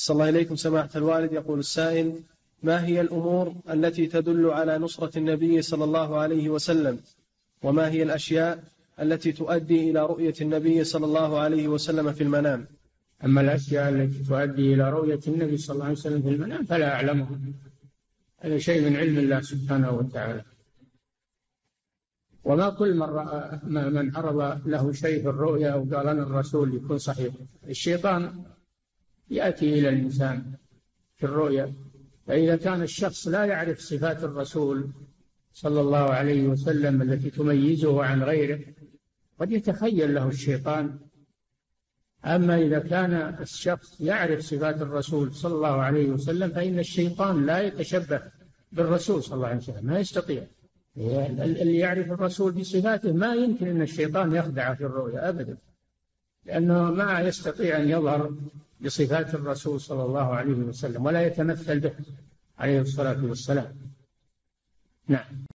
صلى الله إليكم سماحة الوالد. يقول السائل: ما هي الأمور التي تدل على نصرة النبي صلى الله عليه وسلم؟ وما هي الأشياء التي تؤدي إلى رؤية النبي صلى الله عليه وسلم في المنام؟ أما الأشياء التي تؤدي إلى رؤية النبي صلى الله عليه وسلم في المنام فلا أعلمها، هذا شيء من علم الله سبحانه وتعالى. وما كل من عرض له شيء في الرؤيا أو قال أنا الرسول يكون صحيح. الشيطان يأتي إلى الإنسان في الرؤيا، فإذا كان الشخص لا يعرف صفات الرسول صلى الله عليه وسلم التي تميزه عن غيره قد يتخيل له الشيطان. أما إذا كان الشخص يعرف صفات الرسول صلى الله عليه وسلم فإن الشيطان لا يتشبه بالرسول صلى الله عليه وسلم، ما يستطيع. اللي يعرف الرسول بصفاته ما يمكن أن الشيطان يخدعه في الرؤيا أبدا، لأنه ما يستطيع أن يظهر بصفات الرسول صلى الله عليه وسلم ولا يتمثل به عليه الصلاة والسلام. نعم.